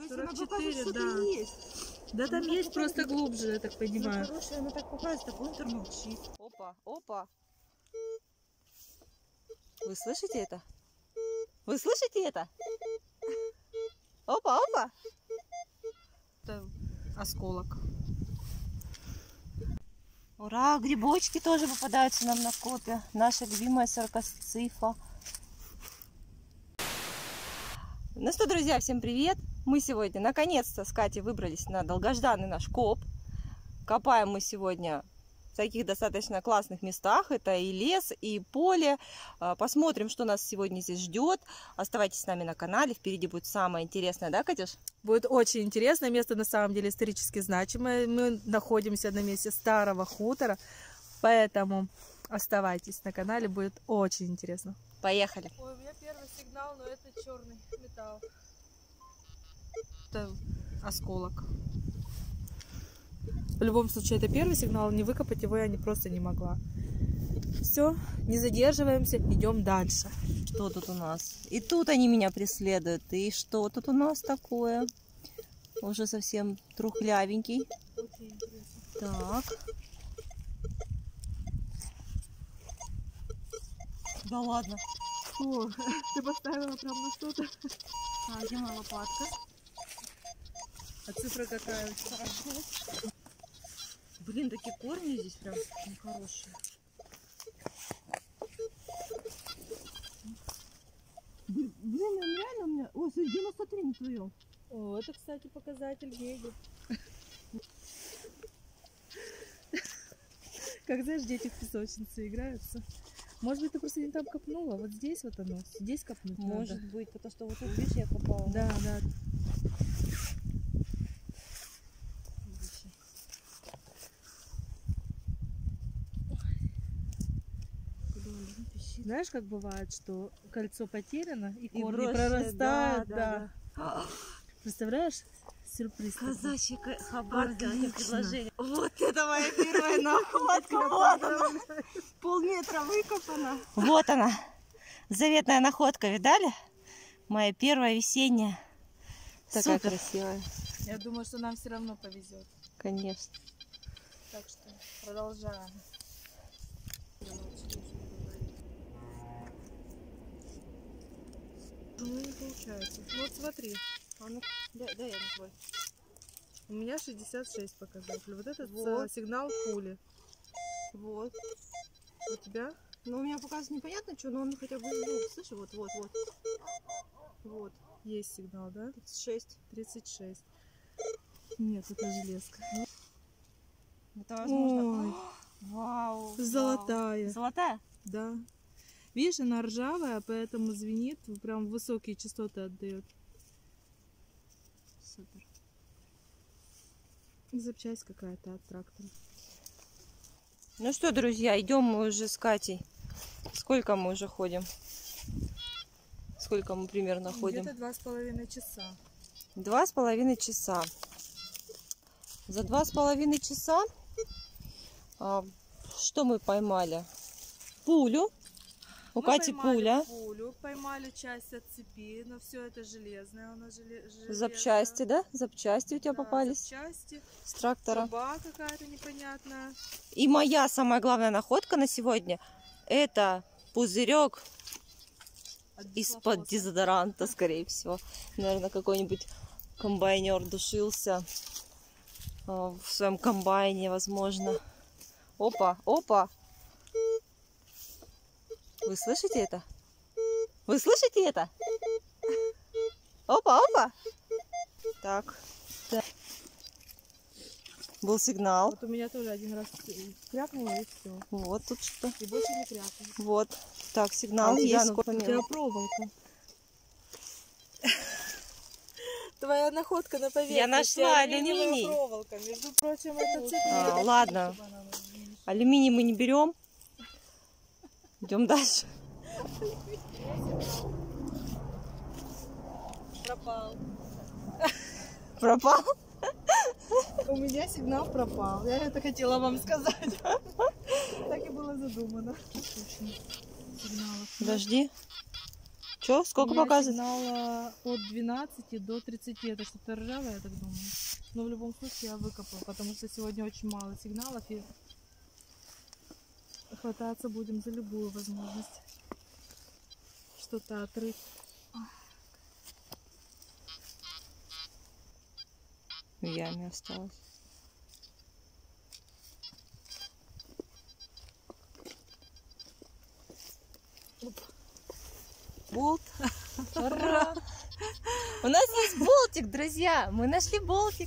44, да. Есть. Да там есть, просто глубже, я так понимаю. Хорошая, она так показывает, так бунтер молчит. Опа, опа. Вы слышите это? Вы слышите это? Опа, опа. Это осколок. Ура, грибочки тоже попадаются нам на копья. Наша любимая сорокосцифа. Ну что, друзья, всем привет! Мы сегодня наконец-то с Катей выбрались на долгожданный наш коп. Копаем мы сегодня в таких достаточно классных местах. Это и лес, и поле. Посмотрим, что нас сегодня здесь ждет. Оставайтесь с нами на канале. Впереди будет самое интересное, да, Катюш? Будет очень интересно. Место на самом деле исторически значимое. Мы находимся на месте старого хутора. Поэтому оставайтесь на канале. Будет очень интересно. Поехали! Ой, у меня первый сигнал, но это черный металл. Это осколок. В любом случае, это первый сигнал. Не выкопать его я просто не могла. Все, не задерживаемся, идем дальше. Что тут у нас? И тут они меня преследуют. И что тут у нас такое? Уже совсем трухлявенький. Очень интересно. Так. Да ладно. О, ты поставила прям на что-то. А где моя лопатка? А цифра какая? Блин, такие корни здесь прям нехорошие. Блин, реально у меня... Ой, 93 на твоем. О, это, кстати, показатель Геги. Как, знаешь, дети в песочнице играются. Может быть, ты просто не там копнула? Вот здесь вот оно. Здесь копнуть Может надо. быть, потому что вот тут, видишь, я копала. Да, да. Знаешь, как бывает, что кольцо потеряно и корни брошено, прорастают? да. Представляешь? Сюрприз. Казачий хабар, Отлично. предложение. Вот это моя первая находка. Вот она. Полметра выкопана. Вот она. Заветная находка, видали? Моя первая весенняя. Такая Супер. красивая. Я думаю, что нам все равно повезет. Конечно. Так что продолжаем. Ну, не получается. Ну, вот смотри. А ну, дай я на твой. У меня 66 показатель. Вот этот Вот. сигнал пули. Вот. У тебя? Ну, у меня показывает непонятно что, но он хотя бы звук. Слышишь, вот. Вот. Есть сигнал, да? 36. 36. Нет, это железка. Это возможно. Ой, Вау. золотая. Вау. Золотая? Да. Видишь, она ржавая, поэтому звенит, прям высокие частоты отдает. Супер. Запчасть какая-то от трактора. Ну что, друзья, идем мы уже с Катей. Сколько мы уже ходим? Сколько мы примерно ходим? Где-то 2,5 часа. 2,5 часа. За 2,5 часа что мы поймали? Пулю. У Кати пуля. Пулю, поймали часть от цепи, но все это железное. У нас железное. Запчасти, да? Запчасти у тебя попались. Запчасти. С трактора. Труба какая-то непонятная. И моя самая главная находка на сегодня — это пузырек из-под дезодоранта, скорее всего. Наверное, какой-нибудь комбайнер душился в своем комбайне, возможно. Опа, опа! Вы слышите это? Вы слышите это? Опа, опа! Так. Был сигнал. Вот у меня тоже один раз крякнуло и все. Вот тут что. И больше не крякнуло. Вот. Так, сигнал. У Есть. тебя проволока. Твоя находка на поверхности. Я нашла алюминий. Проволока. Между прочим, это цепь. Ладно. Алюминий мы не берем. Идем дальше. Пропал. Пропал? У меня сигнал пропал. Я это хотела вам сказать. Так и было задумано. Подожди. Что? Сколько У меня показывает? сигнала от 12 до 30. Это что-то ржавое, я так думаю. Но в любом случае я выкопала, потому что сегодня очень мало сигналов. И хвататься будем за любую возможность что-то отрыть. В яме осталось. Болт. Ура! У нас есть болтик, друзья. Мы нашли болтик.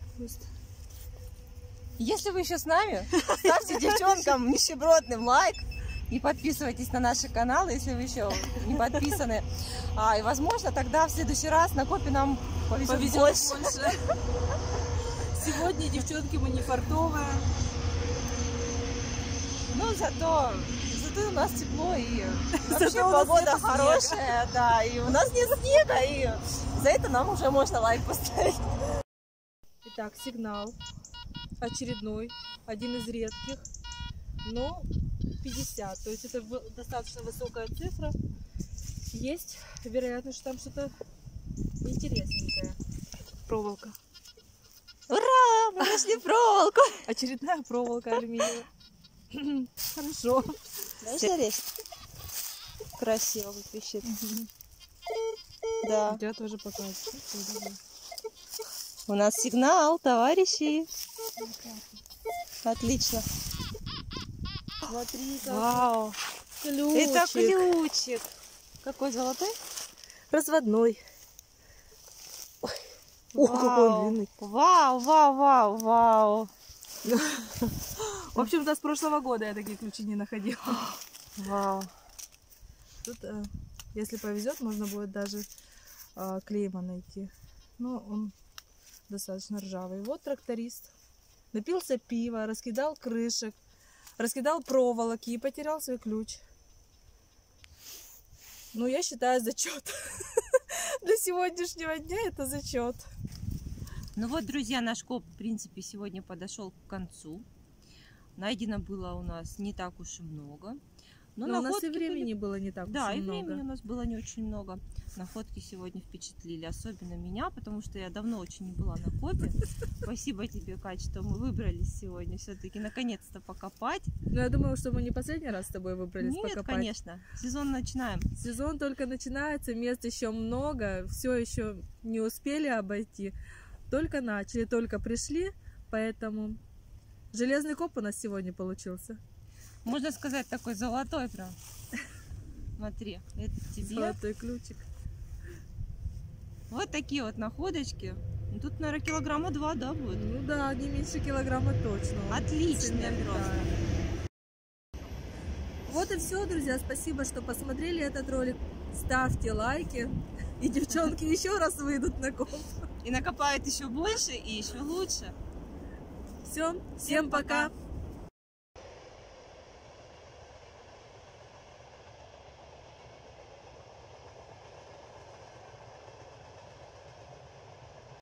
Если вы еще с нами, ставьте девчонкам нищебродным лайк и подписывайтесь на наши каналы, если вы еще не подписаны. И возможно, тогда в следующий раз на копе нам повезет больше. Сегодня, девчонки, мы не фартовые. Ну, зато у нас тепло и вообще Зато у нас погода нет хорошая, да, и у нас нет снега, и за это нам уже можно лайк поставить. Итак, сигнал очередной, один из редких, но 50, то есть это достаточно высокая цифра. Есть вероятность, что там что-то интересненькое. Проволока. Ура! Мы нашли проволоку! Очередная проволока алюминиевая. Хорошо. Знаешь, красиво вот висит. Да. Я тоже показываю. У нас сигнал, товарищи. Отлично. Смотри, Вау. ключик. Это ключик. Какой золотой? Разводной. Ох, какой он длинный. Вау, вау, вау, вау. В общем-то, с прошлого года я такие ключи не находила. Вау. Тут, если повезет, можно будет даже клейма найти. Но он достаточно ржавый. Вот тракторист. Напился пива, раскидал крышек, раскидал проволоки и потерял свой ключ. Ну, я считаю, зачет. Для сегодняшнего дня это зачет. Ну вот, друзья, наш коп, в принципе, сегодня подошел к концу. Найдено было у нас не так уж и много. Но у нас и времени было не так уж и много. Да, и времени у нас было не очень много. Находки сегодня впечатлили, особенно меня, потому что я давно очень не была на копе. Спасибо тебе, Кать, что мы выбрались сегодня все-таки наконец-то покопать. Ну, я думаю, что мы не последний раз с тобой выбрались покопать. Нет, конечно. Сезон начинаем. Сезон только начинается, мест еще много, все еще не успели обойти. Только начали, только пришли, поэтому железный коп у нас сегодня получился. Можно сказать, такой золотой прям. Смотри, это тебе. Золотой ключик. Вот такие вот находочки. Тут, наверное, килограмма 2, да, будет? Ну да, не меньше килограмма точно. Отлично просто. Вот и все, друзья. Спасибо, что посмотрели этот ролик. Ставьте лайки. И девчонки еще раз выйдут на коп. И накопают еще больше и еще лучше. Все, всем пока.